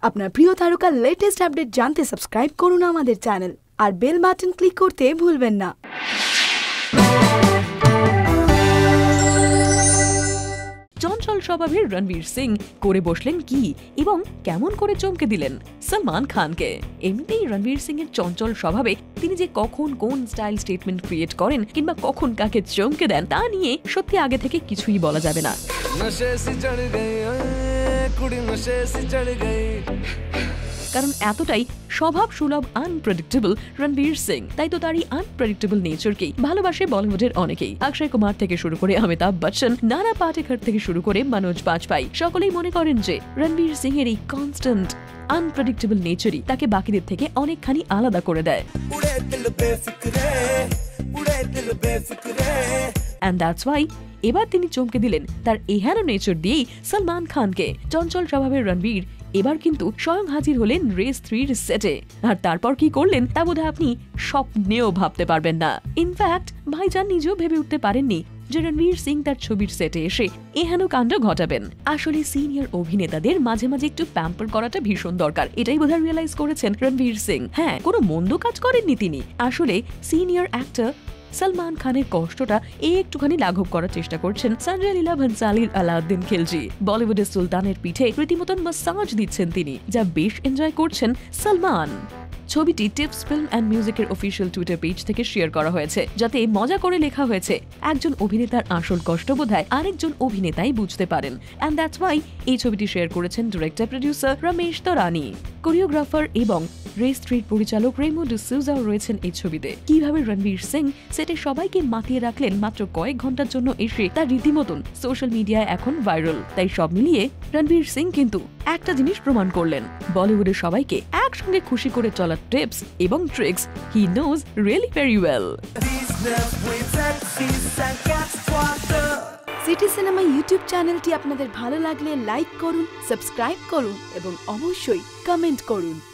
আপনার প্রিয় তারকার লেটেস্ট আপডেট জানতে সাবস্ক্রাইব করুন আমাদের চ্যানেল আর বেল বাটন ক্লিক করতে ভুলবেন না। চঞ্চল স্বভাবের রণবীর সিং করে বসলেন কি এবং কেমন করে চমকে দিলেন সলমান খানকে। এমনিতেই রণবীর সিং এর চঞ্চল স্বভাবে তিনি যে কখন কোন স্টাইল স্টেটমেন্ট ক্রিয়েট করেন কিংবা কখন কাকে চমকে দেন তা নিয়ে সত্যি আগে থেকে কিছুই বলা যাবে না। কারণ এতটাই স্বভাব সুলভ আনপ্রেডিক্টেবল রণবীর সিং, তাই তো তার এই আনপ্রেডিক্টেবল নেচারকেই ভালোবাসে বলিউডের অনেকেই। অক্ষয় কুমার থেকে শুরু করে অমিতাভ বচ্চন, নানা পাটেকর থেকে শুরু করে মনোজ বাজপাই সকলেই মনে করেন যে রণবীর সিং এর এই কনস্ট্যান্ট আনপ্রেডিক্টেবল নেচারই তাকে বাকিদের থেকে অনেকখানি আলাদা করে দেয়। And that's why এবার তিনি চমকে দিলেন তার এহেন নেচার দিয়েই সলমান খানকে। চঞ্চল স্বভাবের রণবীর এবার কিন্তু স্বয়ং হাজির হলেন রেস 3 সেটে, আর তারপর কি করলেন তা বোধহয় আপনি স্বপ্নেও ভাবতে পারবেন না। ইনফ্যাক্ট ভাইজান নিজেও ভেবে উঠতে পারেননি যে রণবীর সিং তার ছবির সেটে এসে এহেন কাণ্ড ঘটাবেন। আসলে সিনিয়র অভিনেতাদের মাঝে মাঝে একটু প্যাম্পার করাটা ভীষণ দরকার, এটাই বোধহয় রিয়েলাইজ করেছেন রণবীর সিং। হ্যাঁ, কোনো মন্দ কাজ করেননি তিনি। আসলে সিনিয়র অ্যাক্টর সলমান খানের কষ্টটা একটুখানি লাঘব করার চেষ্টা করছেন সঞ্জয় লীলা ভনসালীর আলাউদ্দিন খিলজি। বলিউডের সুলতানের পিঠে রীতিমতন মাসাজ দিচ্ছেন তিনি, যা বেশ এনজয় করছেন সলমান। ছবিটি টিপস ফিল্ম অ্যান্ড মিউজিকের অফিসিয়াল টুইটার পেজ থেকে শেয়ার করা হয়েছে, যাতে মজা করে লেখা হয়েছে একজন অভিনেতার আসল কষ্ট বোধহয় আরেকজন অভিনেতাই বুঝতে পারেন। অ্যান্ড দ্যাটস ওয়াই এই ছবিটি শেয়ার করেছেন director producer Ramesh Taurani, choreographer এবং রেস 3 পরিচালক রেমো ডিসুজাও রয়েছেন এই ছবিতে। কিভাবে রণবীর সিং সেটে সবাইকে মাতিয়ে রাখলেন মাত্র কয়েক ঘন্টার জন্য এসে, তার রীতিমতন সোশ্যাল মিডিয়ায় এখন ভাইরাল। তাই সব মিলিয়ে রণবীর সিং কিন্তু একটা জিনিস প্রমাণ করলেন, বলিউডের সবাইকে একসঙ্গে খুশি করে চলার টিপস এবং tricks he knows really very well. City cinema YouTube চ্যানেলটি আপনাদের ভালো লাগলে লাইক করুন, সাবস্ক্রাইব করুন এবং অবশ্যই কমেন্ট করুন।